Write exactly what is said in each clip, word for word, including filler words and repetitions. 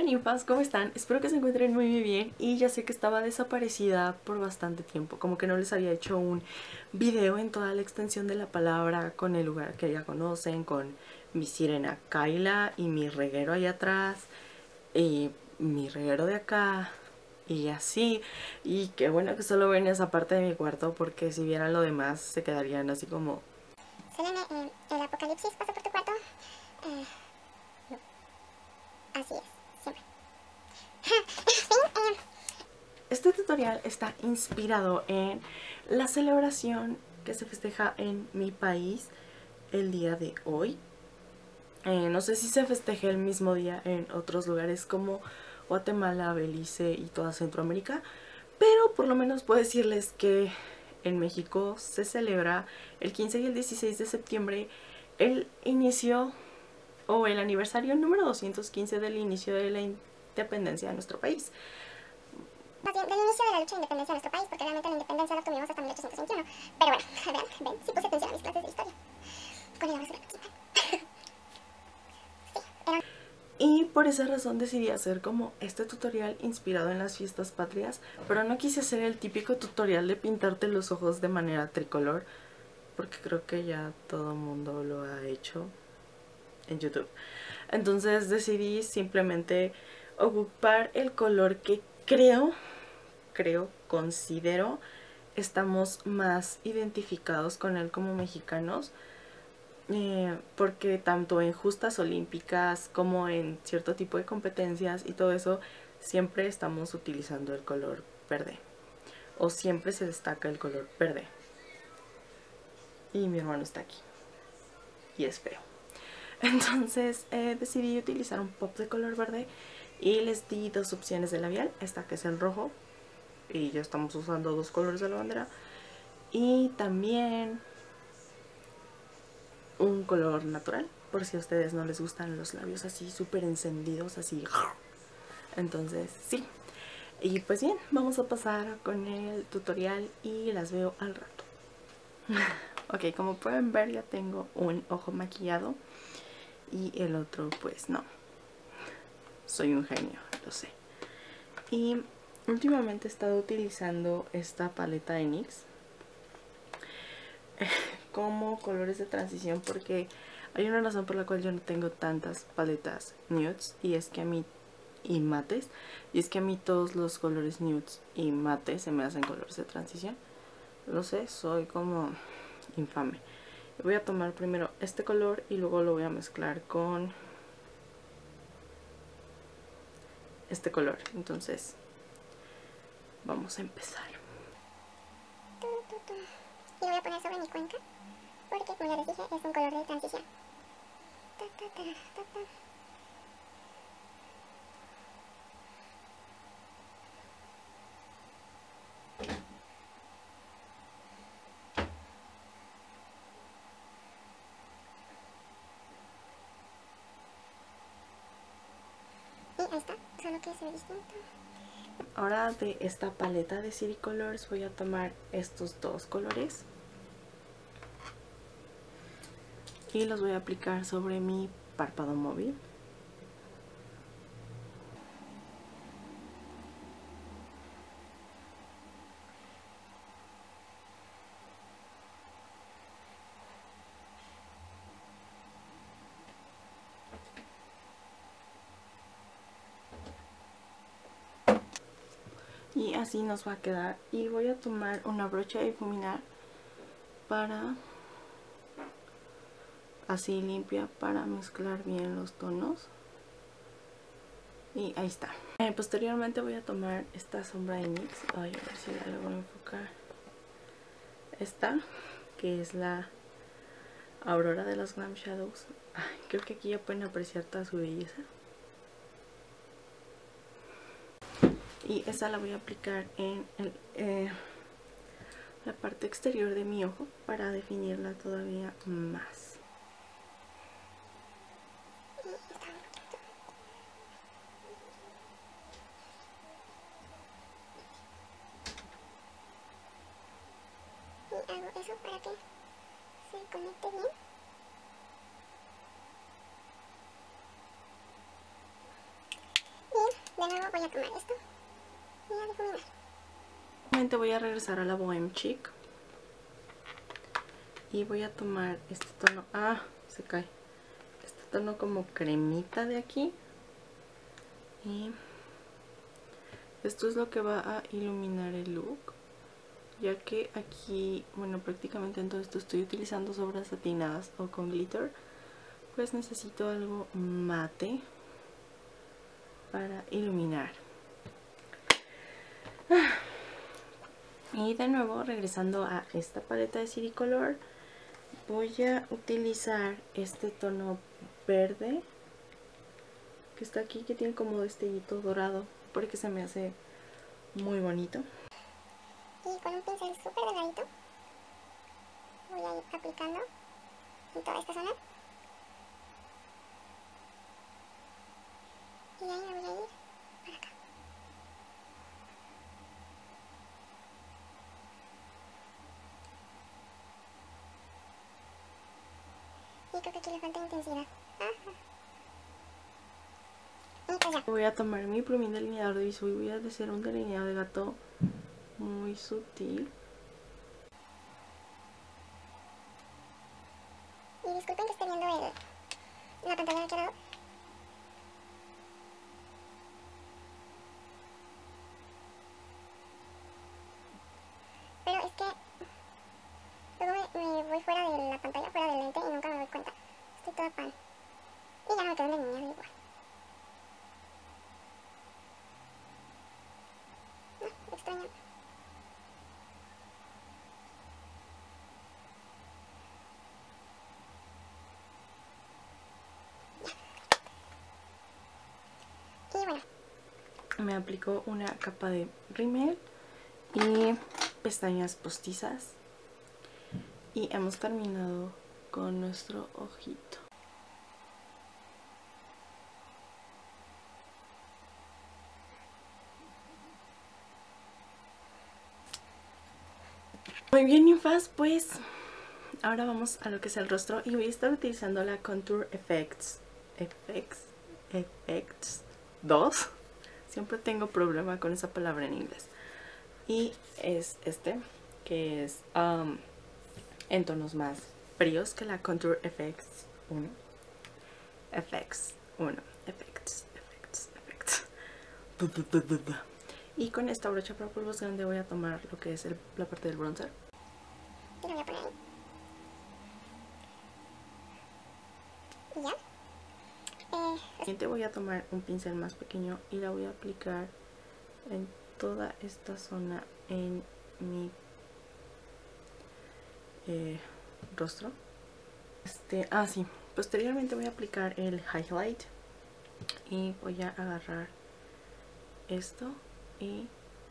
Hola ninfas, ¿cómo están? Espero que se encuentren muy muy bien. Y ya sé que estaba desaparecida por bastante tiempo, como que no les había hecho un video en toda la extensión de la palabra, con el lugar que ya conocen, con mi sirena Kyla y mi reguero allá atrás y mi reguero de acá y así. Y qué bueno que solo ven esa parte de mi cuarto, porque si vieran lo demás se quedarían así como... Selene, eh, el apocalipsis pasa por tu cuarto. Eh, no. Así es, siempre. Sí, eh, Este tutorial está inspirado en la celebración que se festeja en mi país el día de hoy. Eh, no sé si se festeje el mismo día en otros lugares como Guatemala, Belice y toda Centroamérica, pero por lo menos puedo decirles que en México se celebra el quince y el dieciséis de septiembre el inicio o el aniversario número doscientos quince del inicio de la independencia de nuestro país. más bien, del inicio de la lucha de independencia de nuestro país, porque realmente la independencia la obtuvimos hasta mil ochocientos veintiuno. Pero bueno, vean, ven, sí puse atención a mis clases de historia. Con el basura aquí. Sí, era... Y por esa razón decidí hacer como este tutorial inspirado en las fiestas patrias, pero no quise hacer el típico tutorial de pintarte los ojos de manera tricolor, porque creo que ya todo el mundo lo ha hecho en YouTube. Entonces decidí simplemente ocupar el color que creo, creo, considero estamos más identificados con él como mexicanos. Eh, porque tanto en justas olímpicas como en cierto tipo de competencias y todo eso, siempre estamos utilizando el color verde, o siempre se destaca el color verde. Y mi hermano está aquí y es feo. Entonces eh, decidí utilizar un pop de color verde y les di dos opciones de labial. Esta que es el rojo, y ya estamos usando dos colores de la bandera, y también un color natural, por si a ustedes no les gustan los labios así súper encendidos, así. Entonces sí. Y pues bien, vamos a pasar con el tutorial y las veo al rato. Ok, como pueden ver ya tengo un ojo maquillado y el otro pues no. Soy un genio, lo sé. Y últimamente he estado utilizando esta paleta de NYX como colores de transición, porque hay una razón por la cual yo no tengo tantas paletas nudes, y es que a mí y mates y es que a mí todos los colores nudes y mates se me hacen colores de transición. Lo sé, soy como infame. Voy a tomar primero este color y luego lo voy a mezclar con este color. Entonces vamos a empezar. Y lo voy a poner sobre mi cuenca, porque como ya les dije, es un color de transición. Ta, ta, ta, ta, ta. Y ahí está, solo que se ve distinto. Ahora de esta paleta de Citycolors voy a tomar estos dos colores y los voy a aplicar sobre mi párpado móvil. Y así nos va a quedar. Y voy a tomar una brocha de difuminar para así limpia, para mezclar bien los tonos. Y ahí está. Eh, posteriormente voy a tomar esta sombra de NYX. Ay, a ver si la logro enfocar. Esta, que es la Aurora de los Glam Shadows. Ay, creo que aquí ya pueden apreciar toda su belleza. Y esa la voy a aplicar en el, eh, la parte exterior de mi ojo para definirla todavía más. Y hago eso para que se conecte bien. Y voy a tomar esto y a difuminar. Nuevamente voy a regresar a la Bohem Chic y voy a tomar este tono, ah, se cae, este tono como cremita de aquí, y esto es lo que va a iluminar el look, ya que aquí, bueno, prácticamente en todo esto estoy utilizando sobras satinadas o con glitter, pues necesito algo mate para iluminar. Y de nuevo, regresando a esta paleta de Citycolor, voy a utilizar este tono verde que está aquí, que tiene como destellito dorado, porque se me hace muy bonito. Y con un pincel súper delgadito voy a ir aplicando en toda esta zona. Y de ahí me voy a ir para acá. Y creo que aquí le falta intensidad. Ajá. Y pues ya. Voy a tomar mi plumín delineador de Bisú y voy a hacer un delineado de gato muy sutil. Y disculpen que esté viendo el, la pantalla de aquel lado. Pero es que luego me, me voy fuera de la pantalla, fuera del lente, y nunca me doy cuenta. Estoy toda pan. Y ya no me quedo delineado igual. No, extraño. Y bueno, Me aplico una capa de rímel y pestañas postizas. Y hemos terminado con nuestro ojito. Muy bien, ninfas, pues ahora vamos a lo que es el rostro y voy a estar utilizando la Contour Effects Effects Effects dos. Siempre tengo problema con esa palabra en inglés. Y es este, que es um, en tonos más fríos que la Contour Effects uno. Effects uno. Effects, Effects, Effects. Y con esta brocha para polvos grande voy a tomar lo que es el, la parte del bronzer. y lo voy a poner ahí. Y ya. Eh, Siguiente voy a tomar un pincel más pequeño y la voy a aplicar en toda esta zona en mi eh, rostro. Este, ah, sí. Posteriormente voy a aplicar el highlight y voy a agarrar esto y...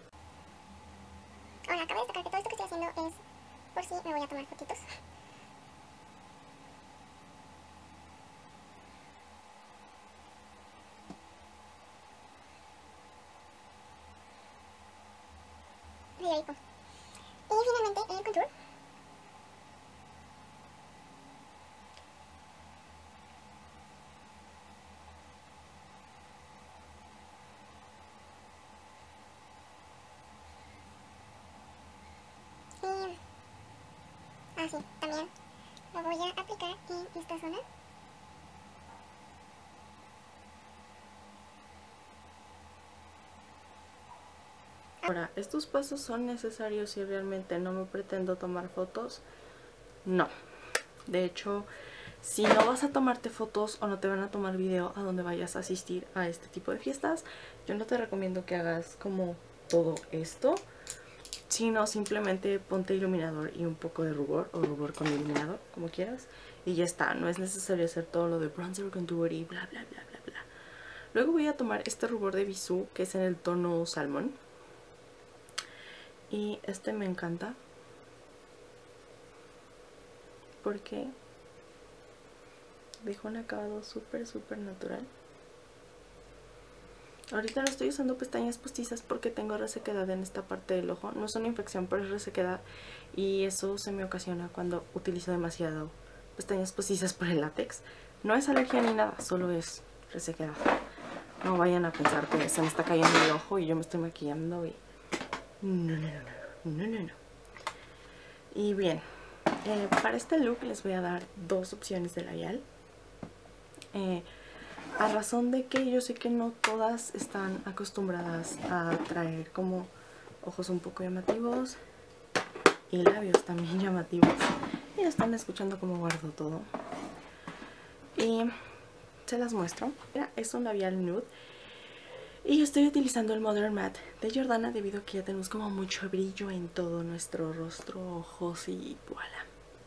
Ahora, acabo de destacar que todo esto que estoy haciendo es por si me voy a tomar fotitos. Federico. Y finalmente el contour. Y... Ah, sí, también lo voy a aplicar en esta zona. Ahora, ¿estos pasos son necesarios si realmente no me pretendo tomar fotos? No. De hecho, si no vas a tomarte fotos o no te van a tomar video a donde vayas a asistir a este tipo de fiestas, yo no te recomiendo que hagas como todo esto, sino simplemente ponte iluminador y un poco de rubor, o rubor con iluminador, como quieras, y ya está. No es necesario hacer todo lo de bronzer, contour y bla bla bla bla bla. Luego voy a tomar este rubor de Bisú, que es en el tono salmón, y este me encanta porque deja un acabado súper súper natural. Ahorita no estoy usando pestañas postizas porque tengo resequedad en esta parte del ojo. No es una infección, pero es resequedad, y eso se me ocasiona cuando utilizo demasiado pestañas postizas por el látex. No es alergia ni nada, solo es resequedad. No vayan a pensar que se me está cayendo el ojo y yo me estoy maquillando y... No, no, no, no, no, no, no. Y bien, eh, para este look les voy a dar dos opciones de labial. Eh, a razón de que yo sé que no todas están acostumbradas a traer como ojos un poco llamativos y labios también llamativos. Y están escuchando cómo guardo todo. Y se las muestro. Mira, es un labial nude. Y yo estoy utilizando el Modern Matte de Jordana debido a que ya tenemos como mucho brillo en todo nuestro rostro, ojos y voilà.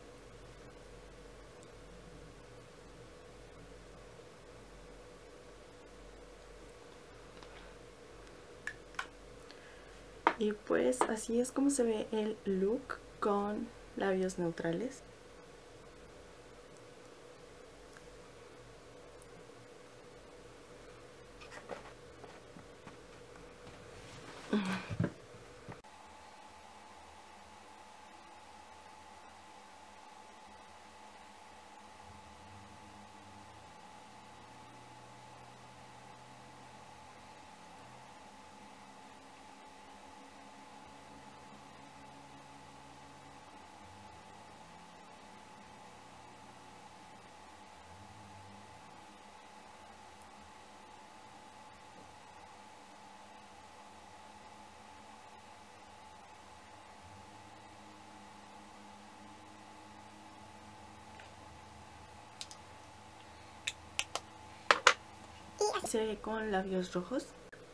Y pues así es como se ve el look con labios neutrales. Se ve con labios rojos.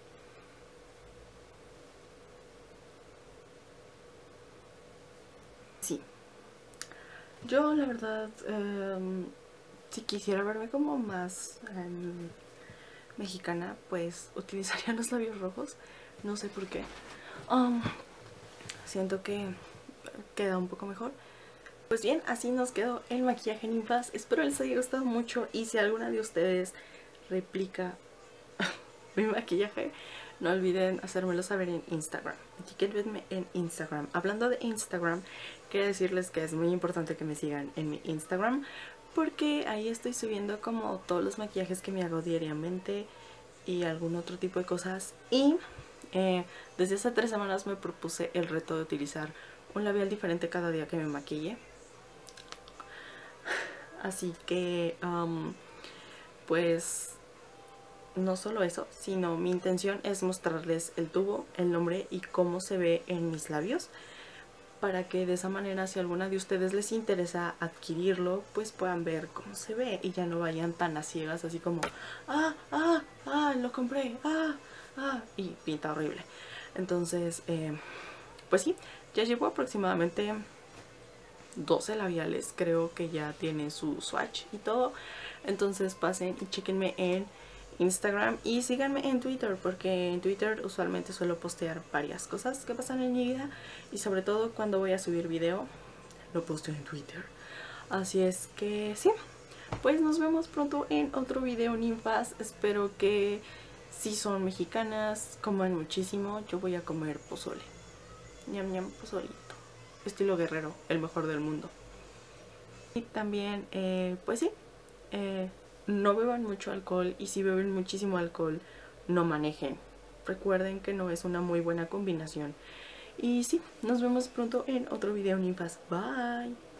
Sí. Yo la verdad, eh, si quisiera verme como más eh, mexicana, pues utilizaría los labios rojos. No sé por qué. Um, siento que queda un poco mejor. Pues bien, así nos quedó el maquillaje ninfas. Espero les haya gustado mucho y si alguna de ustedes replica mi maquillaje, no olviden hacérmelo saber en Instagram. Etiquétenme en Instagram. Hablando de Instagram, quiero decirles que es muy importante que me sigan en mi Instagram porque ahí estoy subiendo como todos los maquillajes que me hago diariamente y algún otro tipo de cosas. Y eh, desde hace tres semanas me propuse el reto de utilizar un labial diferente cada día que me maquille. Así que, um, pues, no solo eso, sino mi intención es mostrarles el tubo, el nombre y cómo se ve en mis labios. Para que de esa manera, si a alguna de ustedes les interesa adquirirlo, pues puedan ver cómo se ve y ya no vayan tan a ciegas, así como, ah, ah, ah, lo compré, ah, ah, y pinta horrible. Entonces, eh, pues sí, ya llevo aproximadamente doce labiales, creo que ya tiene su swatch y todo. Entonces pasen y chequenme en Instagram y síganme en Twitter, porque en Twitter usualmente suelo postear varias cosas que pasan en mi vida y sobre todo cuando voy a subir video lo posteo en Twitter. Así es que sí, pues nos vemos pronto en otro video, ninfas. Espero que si son mexicanas coman muchísimo. Yo voy a comer pozole, ñam ñam, pozolito estilo guerrero, el mejor del mundo. Y también, eh, pues sí, eh, no beban mucho alcohol y si beben muchísimo alcohol, no manejen. Recuerden que no es una muy buena combinación. Y sí, nos vemos pronto en otro video, ninfas. Bye.